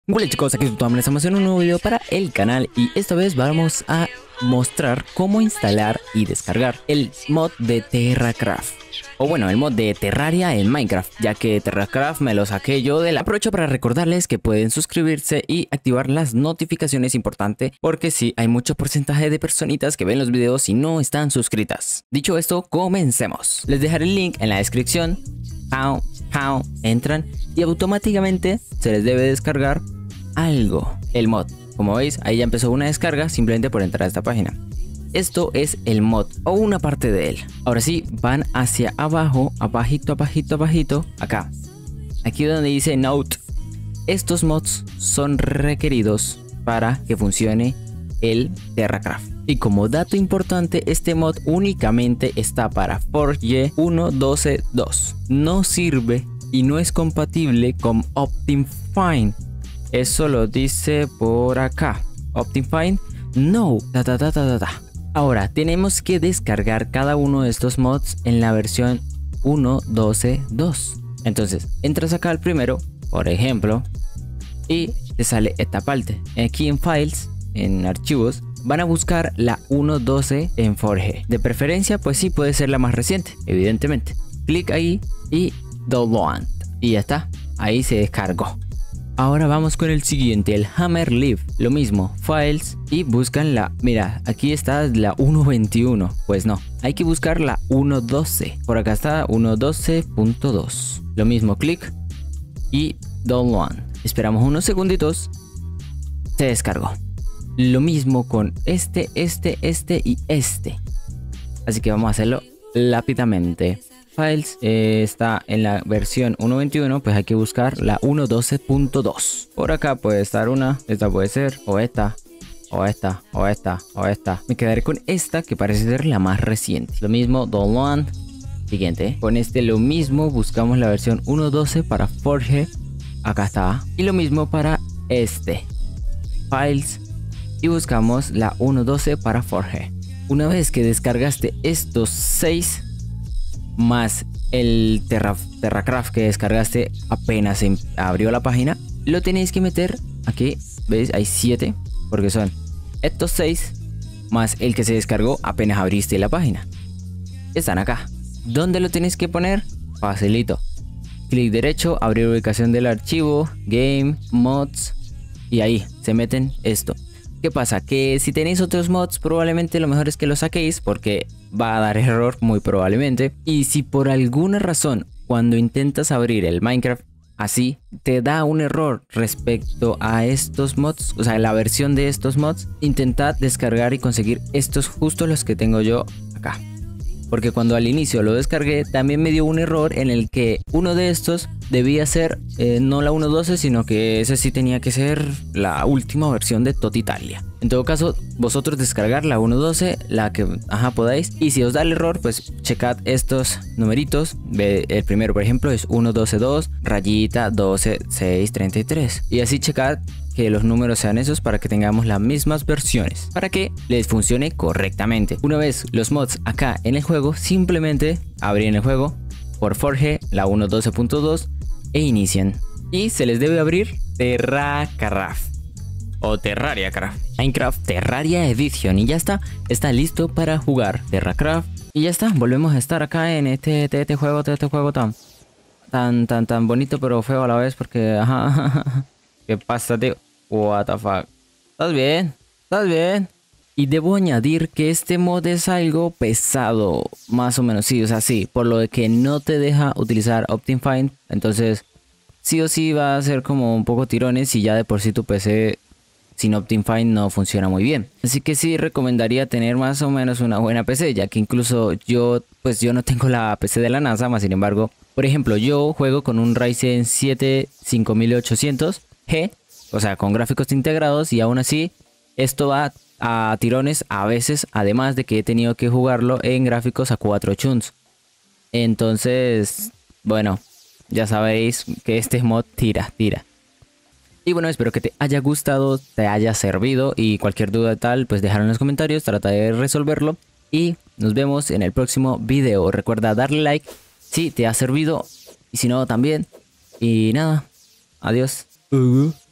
Hola chicos, aquí estamos en un nuevo video para el canal y esta vez vamos a mostrar cómo instalar y descargar el mod de Terracraft. O bueno, el mod de Terraria en Minecraft, ya que Terracraft me lo saqué yo de la... Aprovecho para recordarles que pueden suscribirse y activar las notificaciones, importante, porque sí, hay mucho porcentaje de personitas que ven los videos y no están suscritas. Dicho esto, comencemos. Les dejaré el link en la descripción. Entran y automáticamente se les debe descargar algo, el mod. Como veis, ahí ya empezó una descarga simplemente por entrar a esta página. Esto es el mod o una parte de él. Ahora sí, van hacia abajo, abajito, acá. Aquí donde dice Note. Estos mods son requeridos para que funcione el Terracraft. Y como dato importante, este mod únicamente está para Forge 1.12.2. No sirve y no es compatible con Optifine. Eso lo dice por acá. Optifine, no. Ahora, tenemos que descargar cada uno de estos mods en la versión 1.12.2. Entonces, entras acá al primero, por ejemplo, y te sale esta parte. Aquí en Files, en Archivos, van a buscar la 1.12 en Forge. De preferencia, pues sí, puede ser la más reciente, evidentemente. Clic ahí y download. Y ya está, ahí se descargó. Ahora vamos con el siguiente, el Hammerleaf. Lo mismo, Files y buscan la... Mira, aquí está la 1.21. Pues no, hay que buscar la 1.12. Por acá está 1.12.2. Lo mismo, clic y download. Esperamos unos segunditos. Se descargó. Lo mismo con este y este. Así que vamos a hacerlo rápidamente. Files está en la versión 1.21, pues hay que buscar la 1.12.2. Por acá puede estar una, esta puede ser, o esta. Me quedaré con esta que parece ser la más reciente. Lo mismo, download. Siguiente. Con este lo mismo, buscamos la versión 1.12 para Forge. Acá está. Y lo mismo para este. Files. Y buscamos la 1.12 para Forge. Una vez que descargaste estos 6 más el Terracraft que descargaste apenas se abrió la página, lo tenéis que meter aquí. ¿Veis? Hay 7 porque son estos 6 más el que se descargó apenas abriste la página. Están acá. ¿Dónde lo tenéis que poner? Facilito. Clic derecho, abrir ubicación del archivo, Game, Mods, y ahí se meten esto. ¿Qué pasa? Que si tenéis otros mods, probablemente lo mejor es que lo saquéis porque va a dar error muy probablemente. Y si por alguna razón cuando intentas abrir el Minecraft así te da un error respecto a estos mods, o sea la versión de estos mods, intentad descargar y conseguir estos justo los que tengo yo acá. Porque cuando al inicio lo descargué también me dio un error en el que uno de estos debía ser no la 1.12, sino que ese sí tenía que ser la última versión de Totitalia. En todo caso, vosotros descargar la 1.12, la que podáis. Y si os da el error, pues checad estos numeritos. El primero, por ejemplo, es 1.12.2, rayita 12.6.33. Y así checad que los números sean esos para que tengamos las mismas versiones, para que les funcione correctamente. Una vez los mods acá en el juego, simplemente abren el juego por Forge la 1.12.2 e inician. Y se les debe abrir Terracraft o Terrariacraft, Minecraft Terraria Edition, y ya está listo para jugar Terracraft. Y ya está, volvemos a estar acá en este juego tan bonito pero feo a la vez porque ¿qué pasa, tío? What the fuck. ¿Estás bien? ¿Estás bien? Y debo añadir que este mod es algo pesado, más o menos, sí, o sea, sí, por lo de que no te deja utilizar Optifine, entonces sí o sí va a ser como un poco tirones y ya de por sí tu PC sin Optifine no funciona muy bien. Así que sí recomendaría tener más o menos una buena PC, ya que incluso yo no tengo la PC de la NASA, más sin embargo, por ejemplo, yo juego con un Ryzen 7 5800G, o sea, con gráficos integrados, y aún así esto va a tirones a veces, además de que he tenido que jugarlo en gráficos a 4 chuns. Entonces, bueno, ya sabéis que este mod tira. Y bueno, espero que te haya gustado, te haya servido, y cualquier duda tal, pues dejarlo en los comentarios, trata de resolverlo. Y nos vemos en el próximo video. Recuerda darle like si te ha servido, y si no también. Y nada, adiós.